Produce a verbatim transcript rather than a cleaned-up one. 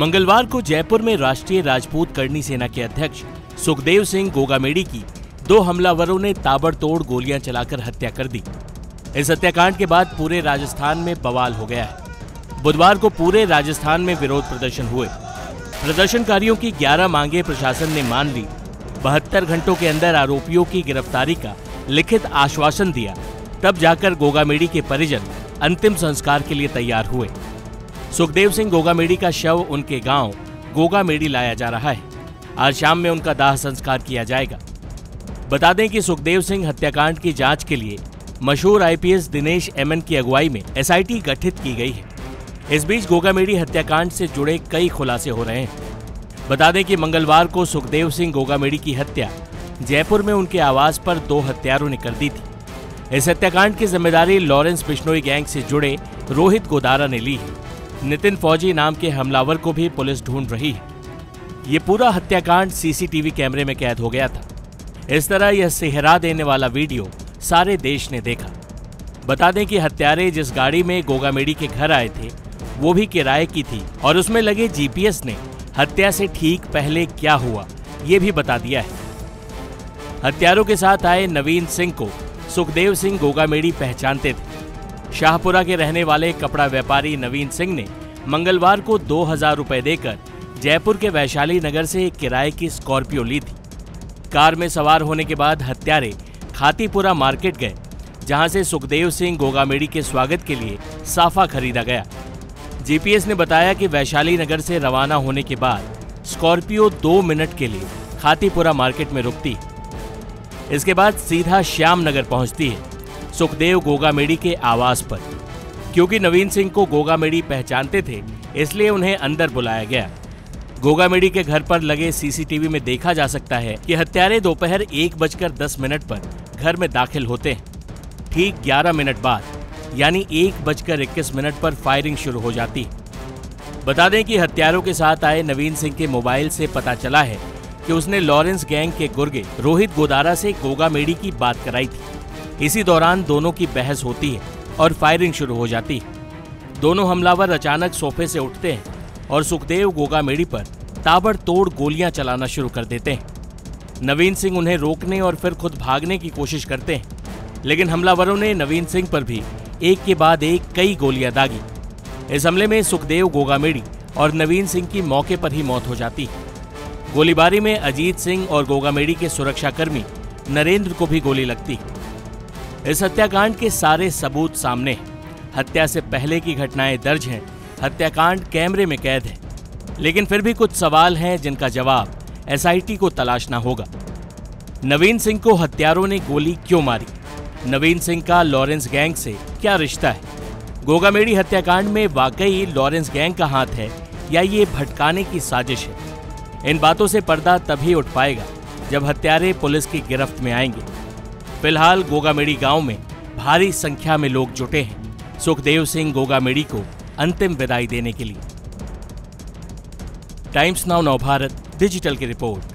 मंगलवार को जयपुर में राष्ट्रीय राजपूत करनी सेना के अध्यक्ष सुखदेव सिंह गोगामेडी की दो हमलावरों ने ताबड़तोड़ गोलियां चलाकर हत्या कर दी। इस हत्याकांड के बाद पूरे राजस्थान में बवाल हो गया है। बुधवार को पूरे राजस्थान में विरोध प्रदर्शन हुए। प्रदर्शनकारियों की ग्यारह मांगे प्रशासन ने मान ली। बहत्तर घंटों के अंदर आरोपियों की गिरफ्तारी का लिखित आश्वासन दिया, तब जाकर गोगामेडी के परिजन अंतिम संस्कार के लिए तैयार हुए। सुखदेव सिंह गोगामेडी का शव उनके गांव गोगामेडी लाया जा रहा है। आज शाम में उनका दाह संस्कार किया जाएगा। बता दें कि सुखदेव सिंह हत्याकांड की जांच के लिए मशहूर आईपीएस दिनेश एमएन की अगुवाई में एसआईटी गठित की गई है। इस बीच गोगामेडी हत्याकांड से जुड़े कई खुलासे हो रहे हैं। बता दें कि मंगलवार को सुखदेव सिंह गोगामेडी की हत्या जयपुर में उनके आवास पर दो हत्यारों ने कर दी थी। इस हत्याकांड की जिम्मेदारी लॉरेंस बिश्नोई गैंग से जुड़े रोहित गोदारा ने ली है। नितिन फौजी नाम के हमलावर को भी पुलिस ढूंढ रही है। ये पूरा हत्याकांड सीसीटीवी कैमरे में कैद हो गया था। इस तरह यह सिहरा देने वाला वीडियो सारे देश ने देखा। बता दें कि हत्यारे जिस गाड़ी में गोगामेडी के घर आए थे वो भी किराए की थी और उसमें लगे जीपीएस ने हत्या से ठीक पहले क्या हुआ ये भी बता दिया है। हत्यारों के साथ आए नवीन सिंह को सुखदेव सिंह गोगामेडी पहचानते थे। शाहपुरा के रहने वाले कपड़ा व्यापारी नवीन सिंह ने मंगलवार को दो हजार रुपए देकर जयपुर के वैशाली नगर से एक किराए की स्कॉर्पियो ली थी। कार में सवार होने के बाद हत्यारे खातीपुरा मार्केट गए, जहां से सुखदेव सिंह गोगामेडी के स्वागत के लिए साफा खरीदा गया। जीपीएस ने बताया कि वैशाली नगर से रवाना होने के बाद स्कॉर्पियो दो मिनट के लिए खातीपुरा मार्केट में रुकती है। इसके बाद सीधा श्याम नगर पहुंचती है, सुखदेव गोगामेडी के आवास पर। क्योंकि नवीन सिंह को गोगामेडी पहचानते थे, इसलिए उन्हें अंदर बुलाया गया। गोगामेडी के घर पर लगे सीसीटीवी में देखा जा सकता है कि हत्यारे दोपहर एक बजकर दस मिनट पर घर में दाखिल होते हैं। ठीक ग्यारह मिनट बाद यानी एक बजकर इक्कीस मिनट पर फायरिंग शुरू हो जाती है। बता दें कि हत्यारों के साथ आए नवीन सिंह के मोबाइल से पता चला है कि उसने लॉरेंस गैंग के गुर्गे रोहित गोदारा से गोगामेडी की बात कराई थी। इसी दौरान दोनों की बहस होती है और फायरिंग शुरू हो जाती है। दोनों हमलावर अचानक सोफे से उठते हैं और सुखदेव गोगामेडी पर ताबड़तोड़ गोलियां चलाना शुरू कर देते हैं। नवीन सिंह उन्हें रोकने और फिर खुद भागने की कोशिश करते हैं, लेकिन हमलावरों ने नवीन सिंह पर भी एक के बाद एक कई गोलियां दागी। इस हमले में सुखदेव गोगामेडी और नवीन सिंह की मौके पर ही मौत हो जाती है। गोलीबारी में अजीत सिंह और गोगामेडी के सुरक्षाकर्मी नरेंद्र को भी गोली लगती है। इस हत्याकांड के सारे सबूत सामने हैं। हत्या से पहले की घटनाएं दर्ज हैं। हत्याकांड कैमरे में कैद है, लेकिन फिर भी कुछ सवाल हैं जिनका जवाब एसआईटी को तलाशना होगा। नवीन सिंह को हत्यारों ने गोली क्यों मारी? नवीन सिंह का लॉरेंस गैंग से क्या रिश्ता है? गोगामेडी हत्याकांड में वाकई लॉरेंस गैंग का हाथ है या ये भटकाने की साजिश है? इन बातों से पर्दा तभी उठ पाएगा जब हत्यारे पुलिस की गिरफ्त में आएंगे। फिलहाल गोगामेडी गांव में भारी संख्या में लोग जुटे हैं सुखदेव सिंह गोगामेडी को अंतिम विदाई देने के लिए। टाइम्स नाउ नवभारत डिजिटल की रिपोर्ट।